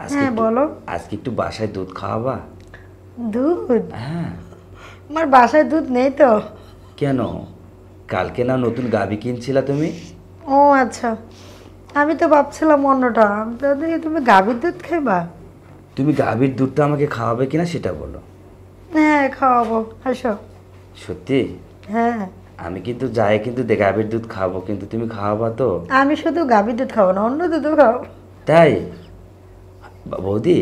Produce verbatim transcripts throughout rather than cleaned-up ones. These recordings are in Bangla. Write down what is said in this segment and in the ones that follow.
আজকে হ্যাঁ একটু বলো। আজকে একটু বাসায় দুধ খাওয়াবা? দুধ? হ্যাঁ। আমার বাসায় দুধ নেই তো। কেন? কালকে না নতুন গাভী কিনছিলা তুমি? ও আচ্ছা, আমি তো ভাবছিলাম অন্যটা। দাদি তুমি গাভীর দুধ খাইবা? তুমি গাভীর দুধটা আমাকে খাওয়াবে কিনা সেটা বলো। হ্যাঁ খাওয়াবো, আসো। সত্যি? হ্যাঁ, আমি কিন্তু যাই কিন্তু দে গাভীর দুধ খাবো, কিন্তু তুমি খাওয়াবা তো? আমি শুধু গাভীর দুধ খাবো না, অন্য দুধও খাও। তাই? বা- বৌদি,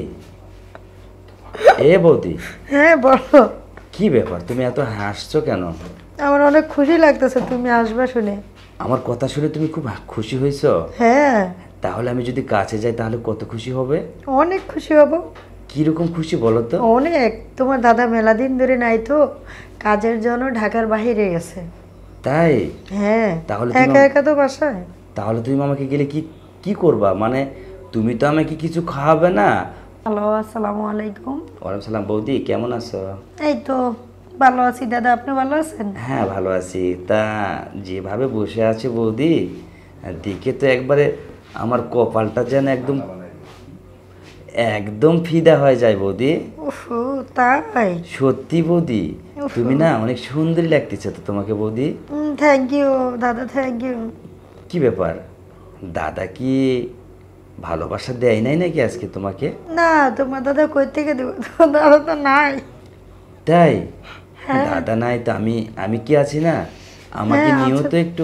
এ বৌদি, হ্যাঁ বলো। কি ব্যাপার তুমি এত হাসছো কেন? আমার অনেক খুশি লাগতেছে তুমি আসবা শুনে। আমার কথা শুনে তুমি খুব খুশি হয়েছো? হ্যাঁ, তাহলে আমি যদি কাছে যাই তাহলে কত খুশি হবে? অনেক খুশি হব। কিরকম খুশি বলো তো? অনেক। তোমার দাদা মেলা দিন ধরে নাই তো, কাজের জন্য ঢাকার বাইরে গেছে। তাই? হ্যাঁ, তাহলে তুমি একা আম- একা তো বাসায়। তাহলে তুমি আমাকে গেলে কি কি করবা? মানে তুমি তো আমাকে কিছু খাওয়াবে না। হ্যালো, আসসালামু আলাইকুম। ওয়ালাইকুম সালাম। বৌদি কেমন আছো? এই তো ভালো আছি দাদা, আপনি ভালো আছেন? হ্যাঁ ভালো আছি। তা যেভাবে বসে আছে বৌদি, দিকে তো একবারে আমার কপালটা যেন একদম একদম ফিদা হয়ে যায় বৌদি। উফু, তাই? সত্যি বৌদি, উফ। তুমি না অনেক সুন্দরী লাগতেছে তো তোমাকে বৌদি। থ্যাংক ইউ দাদা, থ্যাংক ইউ। কি ব্যাপার, দাদা কি ভালোবাসা দেয় নাই নাকি আজকে তোমাকে? না, তোমার দাদা কই থেকে দেবো, তোমার দাদা তো নাই। তাই? হ্যাঁ। দাদা নাই তো আমি আমি কি আছি না? আমাকে হ্যাঁ নিয়েও আচ্ছা। তো একটু,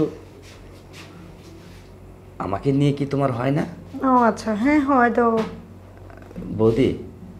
আমাকে নিয়ে কি তোমার হয় না? ও আচ্ছা, হ্যাঁ হয়তো। বৌদি,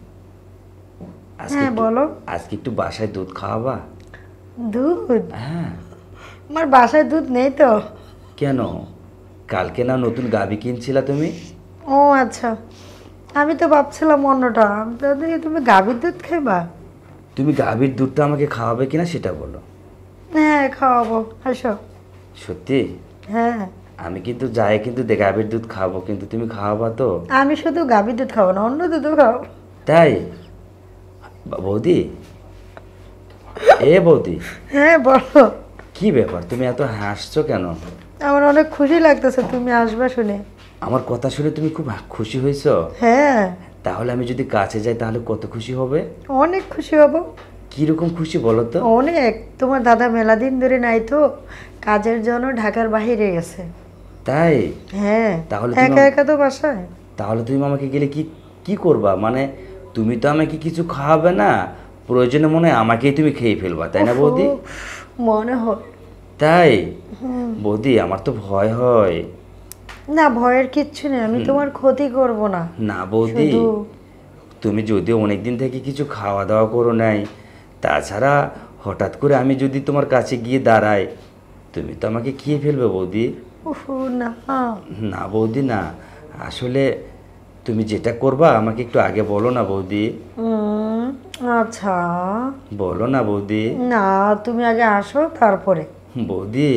আজকে হ্যাঁ একটু বলো। আজকে একটু বাসায় দুধ খাওয়াবা? দুধ? হ্যাঁ। আমার বাসায় দুধ নেই তো। কেন? কালকে না নতুন গাভী কিনছিলা তুমি? ও আচ্ছা, আমি তো ভাবছিলাম অন্যটা। দাদি তুমি গাভীর দুধ খাইবা? তুমি গাভীর দুধটা আমাকে খাওয়াবে কিনা সেটা বলো। হ্যাঁ খাওয়াবো, আসো। সত্যি? হ্যাঁ, আমি কিন্তু যাই কিন্তু দে গাভীর দুধ খাবো, কিন্তু তুমি খাওয়াবা তো? আমি শুধু গাভীর দুধ খাবো না, অন্য দুধও খাও। তাই? বা- বৌদি, এ বৌদি, হ্যাঁ বলো। কি ব্যাপার তুমি এত হাসছো কেন? আমার অনেক খুশি লাগতেছে তুমি আসবা শুনে। আমার কথা শুনে তুমি খুব খুশি হয়েছো? হ্যাঁ, তাহলে আমি যদি কাছে যাই তাহলে কত খুশি হবে? অনেক খুশি হব। কিরকম খুশি বলো তো? অনেক। তোমার দাদা মেলা দিন ধরে নাই তো, কাজের জন্য ঢাকার বাইরে গেছে। তাই? হ্যাঁ, তাহলে তুমি একা আম- একা তো বাসায়। তাহলে তুমি আমাকে গেলে কি কি করবা? মানে তুমি তো আমাকে কিছু খাওয়াবে না, প্রয়োজনে মনে হয় আমাকেই তুমি খেয়ে ফেলবা, তাই না বৌদি? উফ, মনে হয়। তাই? বৌদি আমার তো ভয় হয়। না, ভয়ের কিচ্ছু নেই, আমি তোমার ক্ষতি করব না। না বৌদি, শুধু তুমি যদিও অনেক দিন থেকে কিছু খাওয়া দাওয়া করো নাই, তাছাড়া হঠাৎ করে আমি যদি তোমার কাছে গিয়ে দাঁড়াই, তুমি তো আমাকে খেয়ে ফেলবে বৌদি। উফ, না। না বৌদি না, আসলে তুমি যেটা করবা আমাকে একটু আগে বলো না বৌদি। উম, আচ্ছা। বলো না বৌদি। না, তুমি আগে আসো তারপরে। বৌদি,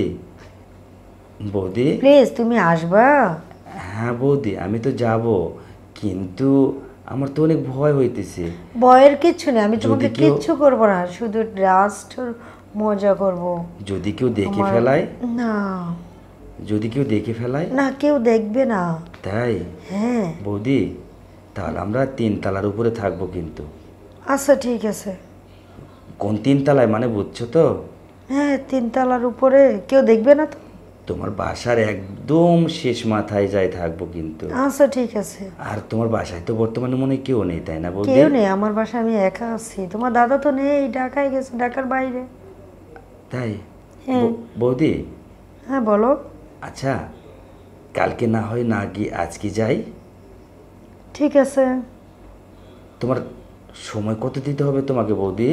বৌদি, প্লিজ তুমি আসবা। হ্যাঁ বৌদি আমি তো যাব, কিন্তু আমার তো অনেক ভয় হইতেছে। ভয়ের কিচ্ছু নেই, আমি যদি তোমাকে কেউ কিচ্ছু করব না, শুধু জাস্ট মজা করব। যদি কেউ দেখে আমার- ফেলায়, না যদি কেউ দেখে ফেলায়? না, কেউ দেখবে না। তাই? হ্যাঁ, বৌদি, তাহলে আমরা তিন তলার উপরে থাকবো কিন্তু। আচ্ছা ঠিক আছে। কোন তিন তলায় মানে বুঝছো তো? হ্যাঁ, তিনতলার উপরে কেউ দেখবে না তো। তোমার বাসার একদম শেষ মাথায় যাই থাকবো কিন্তু। আচ্ছা ঠিক আছে। আর তোমার বাসায় তো বর্তমানে মনে হয় কেউ নেই, তাই না বৌদি? কেউ নেই আমার বাসায়, আমি একা আছি। তোমার দাদা তো নেই, ঢাকায় গেছে, ঢাকার বাইরে। তাই? হ্যাঁ। ব- বৌদি, হ্যাঁ বলো। আচ্ছা কালকে না হয় না গিয়ে আজকে যাই। ঠিক আছে। তোমার সময় কত দিতে হবে তোমাকে বৌদি?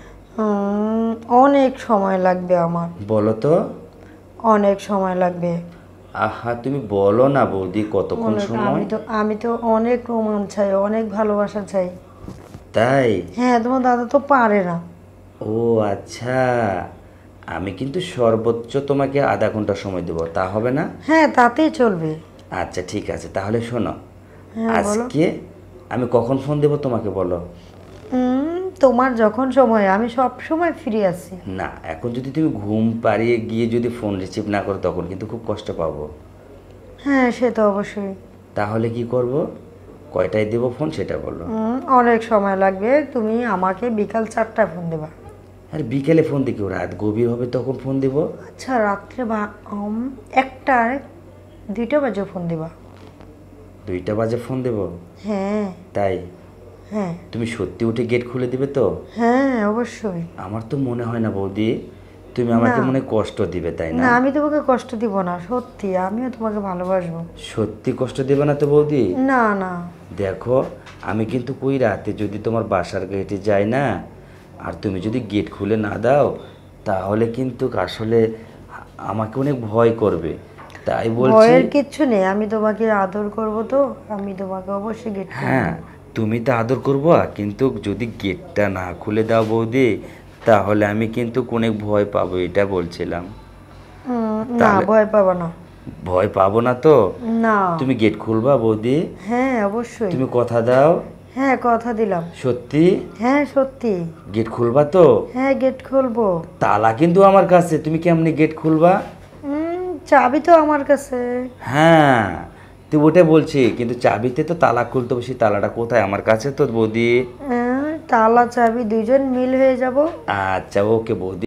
উম, অনেক সময় লাগবে আমার। বলো তো। অনেক সময় লাগবে। আহা তুমি বলো না বৌদি, কতক্ষণ অনেক। সময়? আমি তো আমি তো অনেক রোমাঞ্চ চাই, অনেক ভালোবাসা চাই। তাই? হ্যাঁ, তোমার দাদা তো পারে না। ও আচ্ছা, আমি কিন্তু সর্বোচ্চ তোমাকে আধা ঘন্টা সময় দেবো, তা হবে না? হ্যাঁ, তাতেই চলবে। আচ্ছা ঠিক আছে, তাহলে শোনো, হ্যাঁ বলো। আজকে আমি কখন ফোন দেবো তোমাকে বলো। উম, তোমার যখন সময়, আমি সব সময় ফ্রি আছি। না এখন যদি তুমি ঘুম পাড়িয়ে গিয়ে যদি ফোন রিসিভ না করো তখন কিন্তু খুব কষ্ট পাবো। হ্যাঁ সে তো অবশ্যই। তাহলে কি করব? কয়টায় দেবো ফোন সেটা বলো। উম, অনেক সময় লাগবে, তুমি আমাকে বিকাল চারটায় ফোন দেবা। আর বিকেলে ফোন দিকে রাত গভীর হবে তখন ফোন দেবো। আচ্ছা রাত্রে বা উম, একটায় দুইটা বাজে ফোন দিবা। দুইটা বাজে ফোন দেবো? হ্যাঁ তাই? হ্যাঁ তুমি সত্যি উঠে গেট খুলে দিবে তো? হ্যাঁ অবশ্যই। আমার তো মনে হয় না বৌদি তুমি আমাকে না। মনে হয় কষ্ট দিবে, তাই না না? আমি তোমাকে কষ্ট দিব না, সত্যি আমিও তোমাকে ভালোবাসবো। সত্যি কষ্ট দেবে না তো বৌদি? না না। দেখো আমি কিন্তু কই রাতে যদি তোমার বাসার গেটে যাই না, আর তুমি যদি গেট খুলে না দাও, তাহলে কিন্তু আসলে আমাকে অনেক ভয় করবে, তাই বলছি। ভয়ের কিচ্ছু নেই, আমি তোমাকে আদর করব, তো আমি তোমাকে অবশ্যই গেট হ্যাঁ তুমি তো আদর করবো, কিন্তু যদি গেটটা না খুলে দাও বৌদি, তাহলে আমি কিন্তু অনেক ভয় পাবো, এটা বলছিলাম। না তাহলে- ভয় পাবো না। ভয় পাবো না তো? না। তুমি গেট খুলবা বৌদি? হ্যাঁ অবশ্যই। তুমি কথা দাও। হ্যাঁ কথা দিলাম। সত্যি? হ্যাঁ সত্যি। গেট খুলবা তো? হ্যাঁ গেট খুলবো। তালা কিন্তু আমার কাছে, তুমি কেমনি গেট খুলবা? উম, চাবি তো আমার কাছে। হ্যাঁ তো ওটা বলছি, কিন্তু চাবিতে তো তালা খুলতে হবে, সেই তালাটা কোথায়? আমার কাছে তো বৌদি। আহ, তালা চাবি দুইজন মিল হয়ে যাব। আচ্ছা ওকে বৌদি।